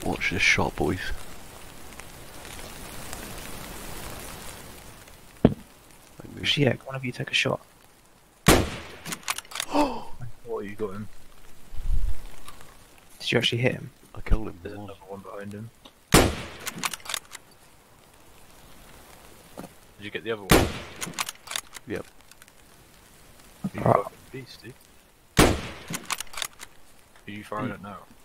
Watch this shot, boys. Shit, one of you take a shot. Oh, you got him. Did you actually hit him? I killed him. There's another one behind him. Did you get the other one? Yep. You fucking beast, dude. Are you firing it now?